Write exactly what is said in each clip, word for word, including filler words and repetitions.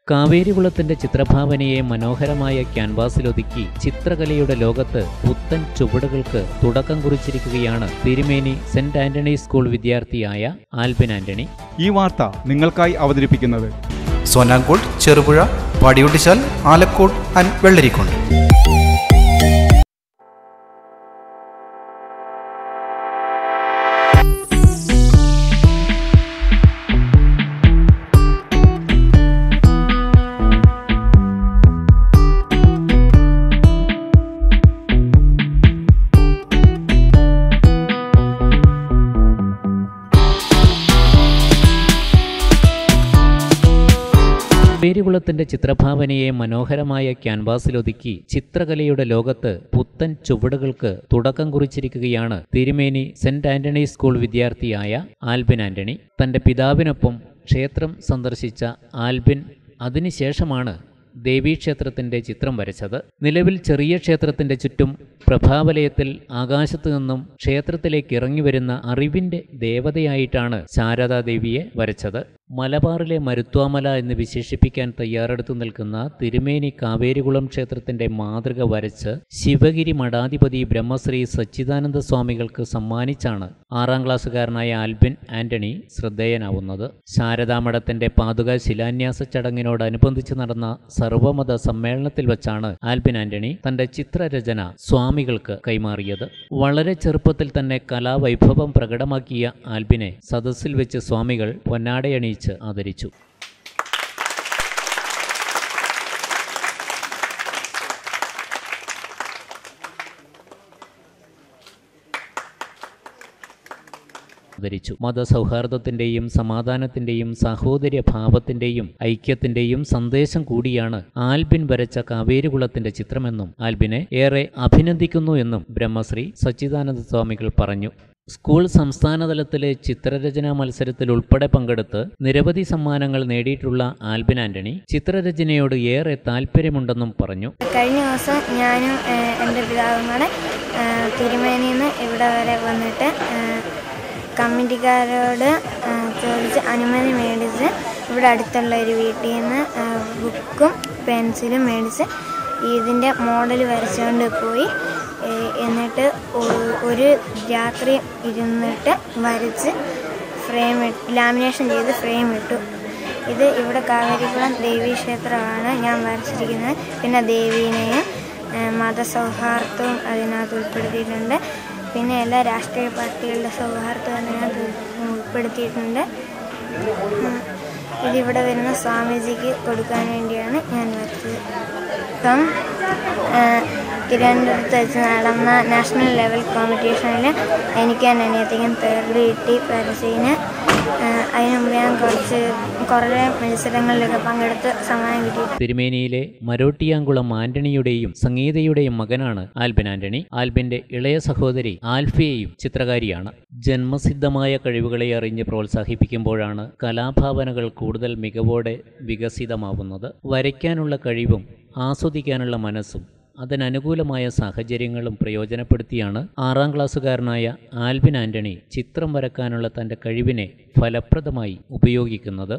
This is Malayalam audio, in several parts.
കാവേരികുളത്തിന്റെ ചിത്രഭാവനയെ മനോഹരമായ ക്യാൻവാസിലൊതുക്കി ചിത്രകലയുടെ ലോകത്ത് പുത്തൻ ചുവടുകൾക്ക് തുടക്കം കുറിച്ചിരിക്കുകയാണ് തിരുമേനി സെന്റ് ആന്റണീസ് സ്കൂൾ വിദ്യാർത്ഥിയായ ആൽബിൻ ആന്റണി. ഈ വാർത്ത നിങ്ങൾക്കായി അവതരിപ്പിക്കുന്നത് സോനാങ്കോട്, ചെറുപുഴ, പാടിയൊട്ടിച്ചാൽ, ആലക്കോട് ആൻഡ് വെള്ളരിക്കുണ്ട്. കാവേരികുളത്തിന്റെ ചിത്രഭാവനയെ മനോഹരമായ ക്യാൻവാസിലൊതുക്കി ചിത്രകലയുടെ ലോകത്ത് പുത്തൻ ചുവടുകൾക്ക് തുടക്കം കുറിച്ചിരിക്കുകയാണ് തിരുമേനി സെന്റ് ആന്റണീസ് സ്കൂൾ വിദ്യാർത്ഥിയായ ആൽബിൻ ആന്റണി. തന്റെ പിതാവിനൊപ്പം ക്ഷേത്രം സന്ദർശിച്ച ആൽബിൻ അതിനുശേഷമാണ് ദേവീക്ഷേത്രത്തിന്റെ ചിത്രം വരച്ചത്. നിലവിൽ ചെറിയ ക്ഷേത്രത്തിന്റെ ചുറ്റും പ്രഭാവലയത്തിൽ ആകാശത്തു നിന്നും ക്ഷേത്രത്തിലേക്ക് ഇറങ്ങിവരുന്ന അറിവിന്റെ ദേവതയായിട്ടാണ് ശാരദാദേവിയെ വരച്ചത്. മലബാറിലെ മരുത്വാമല എന്ന് വിശേഷിപ്പിക്കാൻ തയ്യാറെടുത്തു നിൽക്കുന്ന തിരുമേനി കാവേരികുളം ക്ഷേത്രത്തിന്റെ മാതൃക വരച്ച് ശിവഗിരി മഠാധിപതി ബ്രഹ്മശ്രീ സച്ചിദാനന്ദ സ്വാമികൾക്ക് സമ്മാനിച്ചാണ് ആറാം ക്ലാസ്സുകാരനായ ആൽബിൻ ആന്റണി ശ്രദ്ധേയനാവുന്നത്. ശാരദാമഠത്തിന്റെ പാതുക ശിലാന്യാസ ചടങ്ങിനോടനുബന്ധിച്ച് നടന്ന സർവമത സമ്മേളനത്തിൽ വച്ചാണ് ആൽബിൻ ആന്റണി തന്റെ ചിത്രരചന സ്വാമികൾക്ക് കൈമാറിയത്. വളരെ ചെറുപ്പത്തിൽ തന്നെ കലാവൈഭവം പ്രകടമാക്കിയ ആൽബിനെ സദസ്സിൽ വെച്ച് സ്വാമികൾ പൊന്നാടയണിയിച്ച് ആദരിച്ചു. മതസൗഹാർദ്ദത്തിന്റെയും സമാധാനത്തിന്റെയും സാഹോദര്യ ഭാവത്തിന്റെയും ഐക്യത്തിന്റെയും സന്ദേശം കൂടിയാണ് ആൽബിൻ വരച്ച കാവേരികുളത്തിന്റെ ചിത്രമെന്നും ആൽബിനെ ഏറെ അഭിനന്ദിക്കുന്നു എന്നും ബ്രഹ്മശ്രീ സച്ചിദാനന്ദ സ്വാമികൾ പറഞ്ഞു. സ്കൂൾ സംസ്ഥാനതലത്തിലെ ചിത്രരചനാ മത്സരത്തിൽ ഉൾപ്പെടെ പങ്കെടുത്ത് നിരവധി സമ്മാനങ്ങൾ നേടിയിട്ടുള്ള ആൽബിൻ ആന്റണി ചിത്രരചനയോട് ഏറെ താല്പര്യമുണ്ടെന്നും പറഞ്ഞു. കഴിഞ്ഞ ദിവസം ഞാനും എൻ്റെ പിതാവും കൂടെ തിരുമേനിയിൽ നിന്ന് ഇവിടെ വരെ വന്നിട്ട് കമ്മിറ്റിക്കാരോട് ചോദിച്ച് അനുമതി മേടിച്ച് ഇവിടെ അടുത്തുള്ള ഒരു വീട്ടിൽ നിന്ന് ബുക്കും പെൻസിലും മേടിച്ച് ഇതിൻ്റെ മോഡൽ വരച്ചുകൊണ്ട് പോയി. എന്നിട്ട് ഒരു രാത്രി ഇരുന്നിട്ട് വരച്ച് ഫ്രെയിം ലാമിനേഷൻ ചെയ്ത് ഫ്രെയിം ഇട്ടു. ഇത് ഇവിടെ കാവേരികുളം ദേവീക്ഷേത്രമാണ് ഞാൻ വരച്ചിരിക്കുന്നത്. പിന്നെ ദേവീനെയും മതസൗഹാർദ്ദവും അതിനകത്ത് ഉൾപ്പെടുത്തിയിട്ടുണ്ട്. പിന്നെ എല്ലാ രാഷ്ട്രീയ പാർട്ടികളുടെ സൗഹാർദ്ദം അതിനകത്ത് ഉൾപ്പെടുത്തിയിട്ടുണ്ട്. ഇതിവിടെ വരുന്ന സ്വാമിജിക്ക് കൊടുക്കാൻ വേണ്ടിയാണ് ഞാൻ വരച്ചത്. ഇപ്പം തിരുവനന്തപുരത്ത് വെച്ച് നടന്ന നാഷണൽ ലെവൽ കോമ്പറ്റീഷനിൽ എനിക്ക് തന്നെ അനിയത്തിക്കും തേർഡ് കിട്ടി വരച്ചതിന്. അതിന് മുമ്പ് ഞാൻ കുറച്ച് കുറേ മത്സരങ്ങളിലൊക്കെ പങ്കെടുത്ത് സമ്മാനം കിട്ടി. തിരുമേനിയിലെ മരോട്ടിയാങ്കുളം ആന്റണിയുടെയും സംഗീതയുടെയും മകനാണ് ആൽബിൻ ആന്റണി. ആൽബിന്റെ ഇളയ സഹോദരി ആൽഫിയയും ചിത്രകാരിയാണ്. ജന്മസിദ്ധമായ കഴിവുകളെ അറിഞ്ഞ് പ്രോത്സാഹിപ്പിക്കുമ്പോഴാണ് കലാഭാവനകൾ കൂടുതൽ മികവോടെ വികസിതമാവുന്നത്. വരയ്ക്കാനുള്ള കഴിവും ആസ്വദിക്കാനുള്ള മനസ്സും അതിനനുകൂലമായ സാഹചര്യങ്ങളും പ്രയോജനപ്പെടുത്തിയാണ് ആറാം ക്ലാസ്സുകാരനായ ആൽബിൻ ആന്റണി ചിത്രം വരക്കാനുള്ള തൻ്റെ കഴിവിനെ ഫലപ്രദമായി ഉപയോഗിക്കുന്നത്.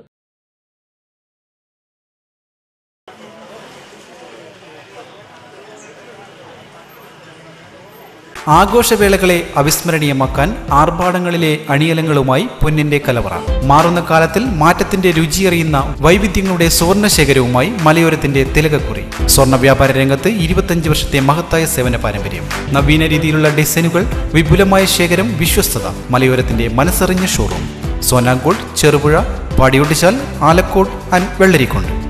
ആഘോഷവേളകളെ അവിസ്മരണീയമാക്കാൻ ആർഭാടങ്ങളിലെ അണിയലങ്ങളുമായി പൊന്നിന്റെ കലവറ. മാറുന്ന കാലത്തിൽ മാറ്റത്തിന്റെ രുചിയറിയുന്ന വൈവിധ്യങ്ങളുടെ സ്വർണ്ണശേഖരവുമായി മലയോരത്തിന്റെ തിലകക്കുറി. സ്വർണ്ണ വ്യാപാര രംഗത്ത് ഇരുപത്തഞ്ച് വർഷത്തെ മഹത്തായ സേവന പാരമ്പര്യം. നവീന രീതിയിലുള്ള ഡിസൈനുകൾ, വിപുലമായ ശേഖരം, വിശ്വസ്തത. മലയോരത്തിന്റെ മനസ്സറിഞ്ഞ ഷോറൂം. സോനാങ്കോട്, ചെറുപുഴ, പാടിയൊട്ടിച്ചാൽ, ആലക്കോട് ആൻഡ് വെള്ളരിക്കുണ്ട്.